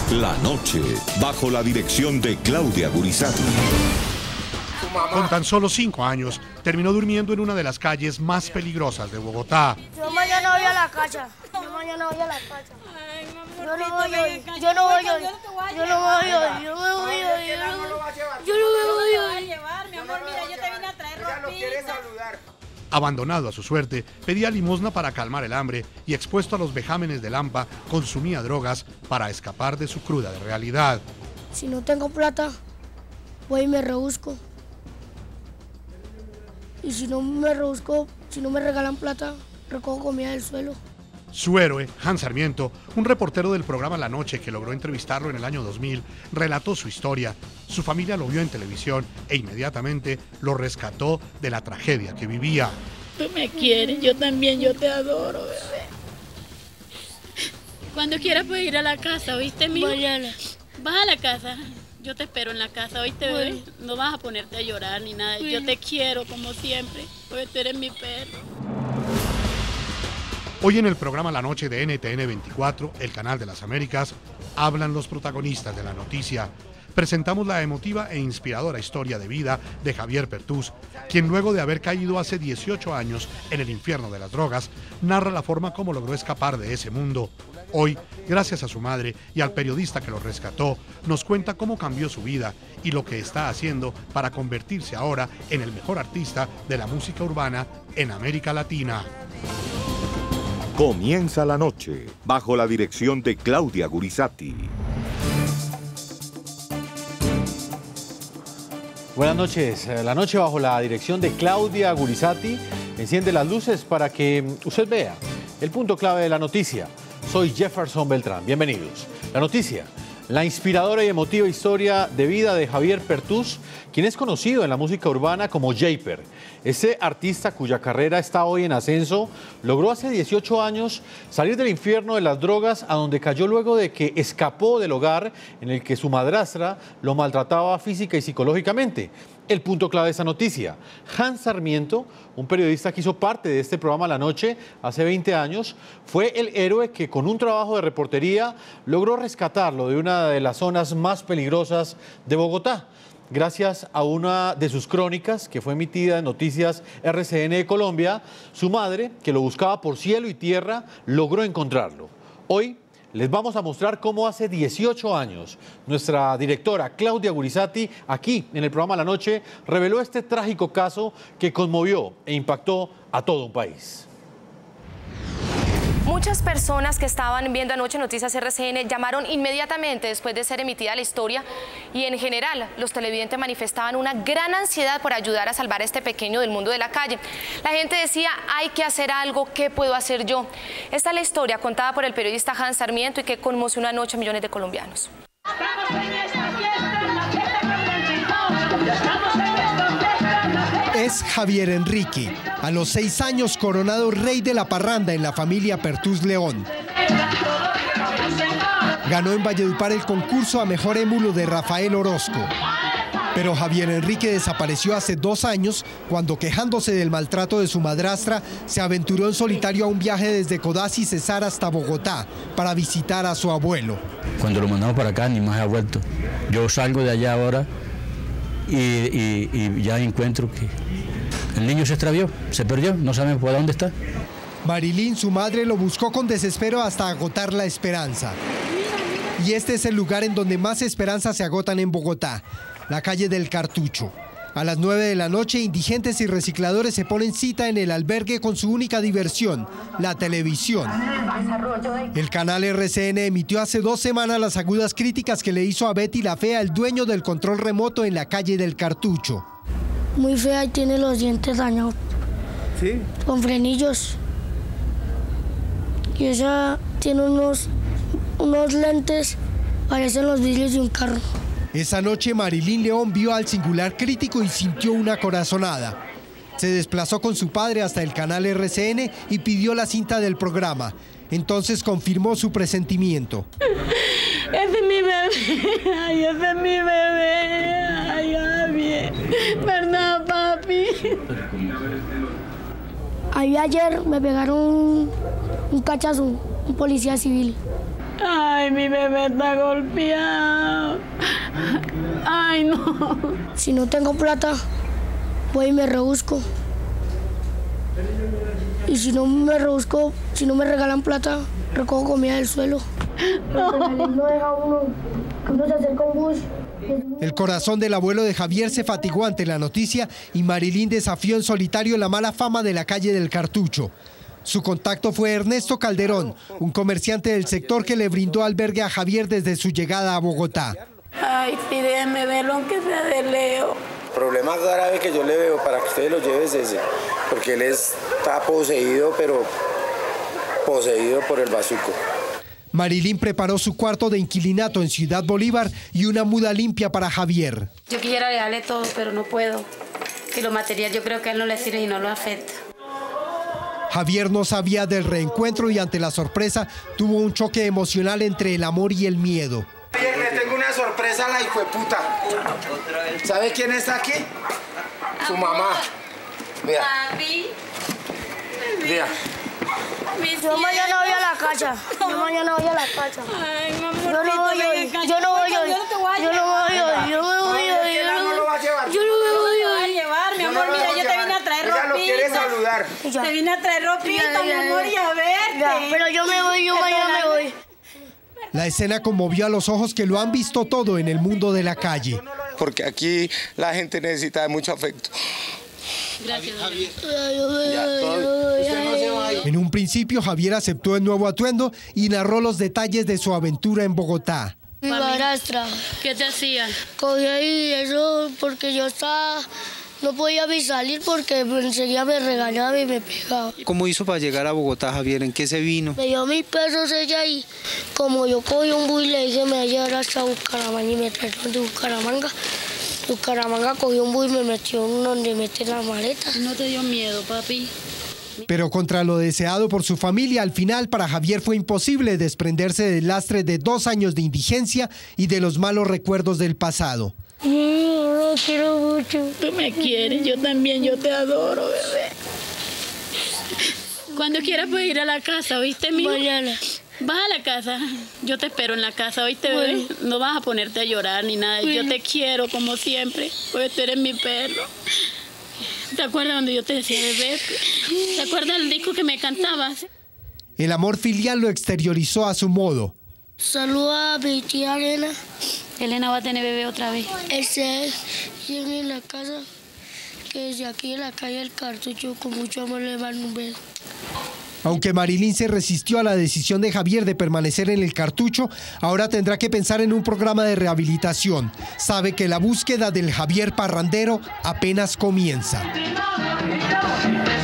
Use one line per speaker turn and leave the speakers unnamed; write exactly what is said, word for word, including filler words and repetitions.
La noche, bajo la dirección de Claudia Gurizati.
Con tan solo cinco años, terminó durmiendo en una de las calles más peligrosas de Bogotá.
Yo mañana voy a la casa. Yo mañana voy a la casa. Ay, yo no voy hoy. Yo no voy hoy. Yo no voy hoy. Yo no voy hoy. Yo no voy hoy.
Mi amor, mira, yo te vine a traer ropita.
Abandonado a su suerte, pedía limosna para calmar el hambre y expuesto a los vejámenes del hampa, consumía drogas para escapar de su cruda realidad.
Si no tengo plata, voy y me rebusco. Y si no me rebusco, si no me regalan plata, recojo comida del suelo.
Su héroe, Hans Sarmiento, un reportero del programa La Noche que logró entrevistarlo en el año dos mil, relató su historia. Su familia lo vio en televisión e inmediatamente lo rescató de la tragedia que vivía.
Tú me quieres, yo también, yo te adoro, bebé. Cuando quieras puedes ir a la casa, ¿oíste, mijo?
Mañana.
Vas a la casa. Yo te espero en la casa, ¿oíste, bebé? Bueno. No vas a ponerte a llorar ni nada. Bueno. Yo te quiero como siempre, porque tú eres mi perro.
Hoy en el programa La Noche de N T N veinticuatro, el canal de las Américas, hablan los protagonistas de la noticia. Presentamos la emotiva e inspiradora historia de vida de Javier Pertús, quien luego de haber caído hace dieciocho años en el infierno de las drogas, narra la forma como logró escapar de ese mundo. Hoy, gracias a su madre y al periodista que lo rescató, nos cuenta cómo cambió su vida y lo que está haciendo para convertirse ahora en el mejor artista de la música urbana en América Latina.
Comienza la noche, bajo la dirección de Claudia Gurizati.
Buenas noches. La noche bajo la dirección de Claudia Gurizati enciende las luces para que usted vea el punto clave de la noticia. Soy Jefferson Beltrán. Bienvenidos. La noticia, la inspiradora y emotiva historia de vida de Javier Pertús, quien es conocido en la música urbana como Japer. Ese artista cuya carrera está hoy en ascenso, logró hace dieciocho años salir del infierno de las drogas, a donde cayó luego de que escapó del hogar en el que su madrastra lo maltrataba física y psicológicamente. El punto clave de esta noticia, Hans Sarmiento, un periodista que hizo parte de este programa La Noche hace veinte años, fue el héroe que con un trabajo de reportería logró rescatarlo de una de las zonas más peligrosas de Bogotá. Gracias a una de sus crónicas que fue emitida en Noticias R C N de Colombia, su madre, que lo buscaba por cielo y tierra, logró encontrarlo. Hoy les vamos a mostrar cómo hace dieciocho años nuestra directora Claudia Gurizati, aquí en el programa La Noche, reveló este trágico caso que conmovió e impactó a todo un país.
Muchas personas que estaban viendo anoche Noticias R C N llamaron inmediatamente después de ser emitida la historia y en general los televidentes manifestaban una gran ansiedad por ayudar a salvar a este pequeño del mundo de la calle. La gente decía, hay que hacer algo, ¿qué puedo hacer yo? Esta es la historia contada por el periodista Hans Sarmiento y que conmocionó anoche a millones de colombianos.
Es Javier Enrique, a los seis años coronado rey de la parranda en la familia Pertús León. Ganó en Valledupar el concurso a mejor émulo de Rafael Orozco. Pero Javier Enrique desapareció hace dos años cuando, quejándose del maltrato de su madrastra, se aventuró en solitario a un viaje desde Codazzi, Cesar hasta Bogotá para visitar a su abuelo.
Cuando lo mandamos para acá ni más ha vuelto. Yo salgo de allá ahora y, y, y ya encuentro que el niño se extravió, se perdió, no sabemos por dónde está.
Marilyn, su madre, lo buscó con desespero hasta agotar la esperanza. Y este es el lugar en donde más esperanzas se agotan en Bogotá, la calle del Cartucho. A las nueve de la noche, indigentes y recicladores se ponen cita en el albergue con su única diversión, la televisión. El canal R C N emitió hace dos semanas las agudas críticas que le hizo a Betty la Fea, el dueño del control remoto en la calle del Cartucho.
Muy fea y tiene los dientes dañados.
¿Sí?
Con frenillos. Y ella tiene unos, unos lentes, parecen los vidrios de un carro.
Esa noche Marilyn León vio al singular crítico y sintió una corazonada. Se desplazó con su padre hasta el canal R C N y pidió la cinta del programa. Entonces confirmó su presentimiento.
Ese es mi bebé, ay, ese es mi bebé, ay, Javier, ¿verdad, papi?
Ahí ayer me pegaron un, un cachazo, un policía civil.
Ay, mi bebé está golpeado. Ay, no.
Si no tengo plata, voy y me rebusco. Y si no me rebusco, si no me regalan plata, recojo comida del suelo. No, no deja uno, que uno se acerca a un bus.
El corazón del abuelo de Javier se fatigó ante la noticia y Marilyn desafió en solitario la mala fama de la calle del Cartucho. Su contacto fue Ernesto Calderón, un comerciante del sector que le brindó albergue a Javier desde su llegada a Bogotá.
Ay, sí, déjeme verlo aunque sea de lejos.
El problema grave que yo le veo para que ustedes lo lleven es ese, porque él está poseído, pero poseído por el bazuco.
Marilyn preparó su cuarto de inquilinato en Ciudad Bolívar y una muda limpia para Javier.
Yo quisiera dejarle todo, pero no puedo. Que lo material yo creo que a él no le sirve y no lo afecta.
Javier no sabía del reencuentro y ante la sorpresa tuvo un choque emocional entre el amor y el miedo.
Javier, le tengo una sorpresa a la hijueputa. ¿Sabe quién está aquí? Su mamá. Vea. Vea.
Yo mañana voy a la casa. Yo mañana voy a la casa.
Ay, mamá,
yo no voy hoy. Yo no voy hoy. Yo no voy hoy. Yo me voy hoy.
Yo no lo va a llevar.
Yo no me voy hoy.
Llevar, mi amor, mira, yo te vine a traer ropita.
Ella lo quiere saludar.
Te vine a traer ropita, mi amor, y a verte.
Pero yo me voy, yo mañana me voy.
La escena conmovió a los ojos que lo han visto todo en el mundo de la calle.
Porque aquí la gente necesita de mucho afecto.
Gracias,
Javier.
En un principio, Javier aceptó el nuevo atuendo y narró los detalles de su aventura en Bogotá.
Mi madrastra.
¿Qué te hacía?
Cogía y eso porque yo estaba... No podía ni salir porque enseguida me regañaba y me pegaba.
¿Cómo hizo para llegar a Bogotá, Javier? ¿En qué se vino?
Me dio mil pesos ella y como yo cogí un bus y le dije me voy a llevar hasta Bucaramanga y me trajeron de Bucaramanga. Bucaramanga cogió un bus y me metió en donde meten las maletas.
¿No te dio miedo, papi?
Pero contra lo deseado por su familia, al final para Javier fue imposible desprenderse del lastre de dos años de indigencia y de los malos recuerdos del pasado.
No, lo quiero mucho.
Tú me quieres, yo también, yo te adoro, bebé. Cuando quieras puedes ir a la casa, ¿oíste, mijo?
Mañana.
Vas a la casa, yo te espero en la casa, ¿oíste, bebé? Bueno. No vas a ponerte a llorar ni nada, bueno. Yo te quiero como siempre, porque tú eres mi perro. ¿Te acuerdas cuando yo te decía, bebé? ¿Te acuerdas del disco que me cantabas?
El amor filial lo exteriorizó a su modo.
Saluda a mi tía Elena.
Elena va a tener bebé otra vez.
Ese viene en la casa, que desde aquí en la calle del Cartucho con mucho amor le mando un beso.
Aunque Marilyn se resistió a la decisión de Javier de permanecer en el Cartucho, ahora tendrá que pensar en un programa de rehabilitación. Sabe que la búsqueda del Javier parrandero apenas comienza.